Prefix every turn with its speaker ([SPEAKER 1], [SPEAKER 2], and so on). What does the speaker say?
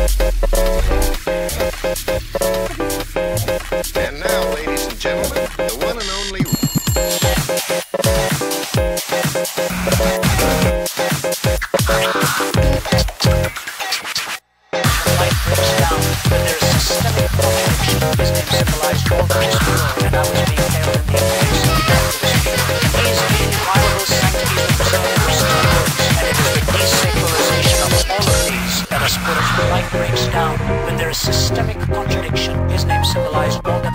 [SPEAKER 1] And now, ladies and gentlemen, the one and only...
[SPEAKER 2] Light breaks down when there is systemic contradiction. His name symbolized voltage, and I was being held in the embrace of the These are the inviolable sanctities of preservers, and it is the desacralization of all of these that a spiritual light breaks down when there is systemic contradiction. His name symbolized voltage.